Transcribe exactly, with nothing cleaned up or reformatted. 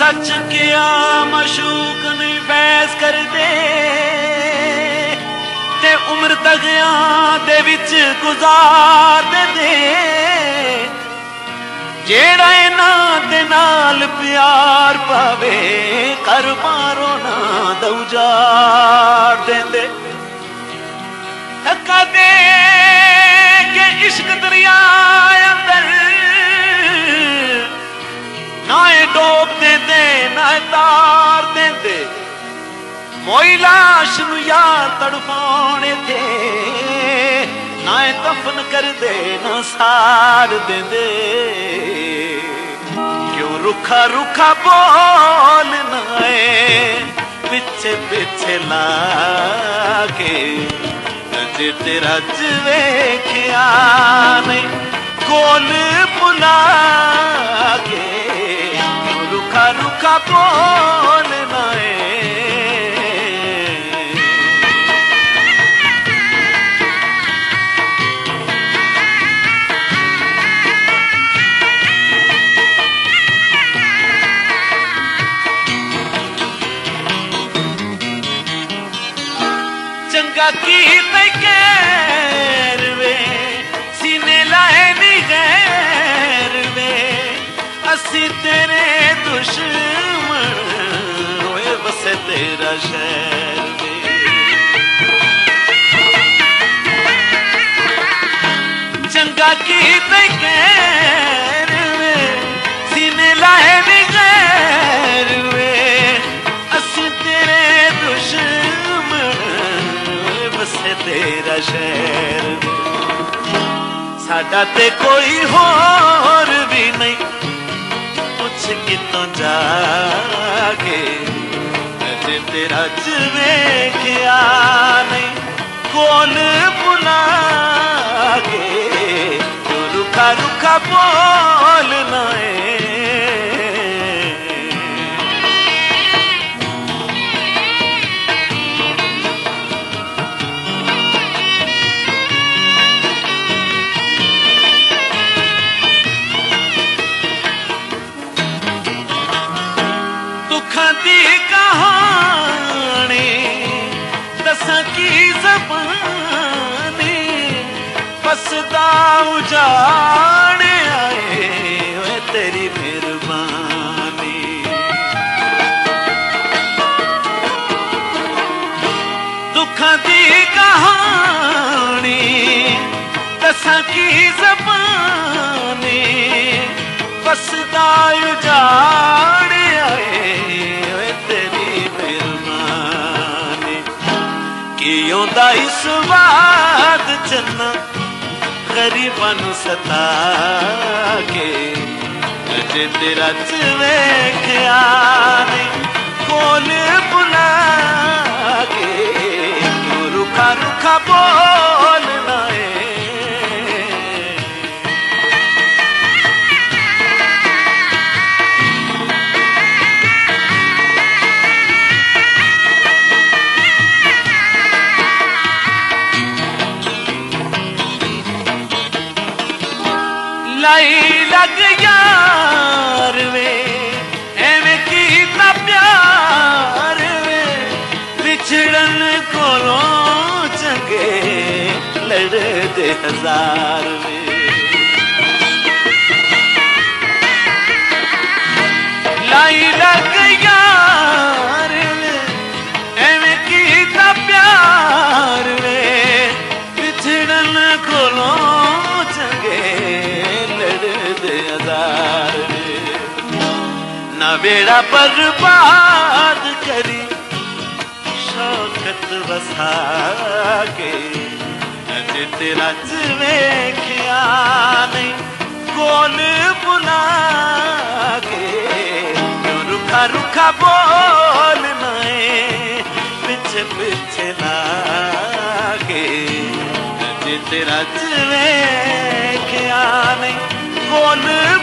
सच किया मशूक नहीं फैस कर दे ते उम्र दगिया दे विच गुजार दे दे जेड़ा इन्हां दे नाल प्यार पावे कर मारो ना दउजार देंदे धक्का दे के इश्क दरिया अंदर नाए डोब देंदे नाए तार देंदे मोई लाश नूं यार तड़फाने थे नाए दफन कर दे ना सार देंदे क्यों रुखा रुखा बोलना है पिछे पिछे लाके अजे तेरा वेख्या नहीं कोल बुला के क्यों रुखा रुखा बोलना है चंगा की गैर वे सीने लाए नी गैर वे असी तेरे दुश्मन होए बसे तेरा शहर वे चंगा की गैर वे सीने लाए नी गैर वे असी तेरे दुश्मन से तेरा शहर साडा ते कोई होर भी नहीं कुछ कितों जाके अजे तेरा वेख्या नहीं कोल बुला के जो रुखा रुखा बोलना है दी कहानी दसा की ज़बानी बसदा उजाड़ आए हुए तेरी मेहरबानी दुखा दी कहानी दसा की ज़बानी बसदा उजाड़ आए योंदा इस बात चन्ना गरीबां नूं सता के अजे तेरा वेख्या नहीं कोल बुला के क्यों रुखा रुखा बोलना है लाई लग यार वे एवें कीता प्यार वे बिछड़न कोलों चंगे लड़े दे हजार वे लाई लग यार वे एवें कीता प्यार वे बिछड़न कोलों चंगे ना बेड़ा बर्बाद करी शौकत बसा के अजे तेरा वेख्या नहीं कोल बुला के क्यों रुखा रुखा बोलना है पिछे पिछे लागे अजे तेरा वेख्या नहीं कोल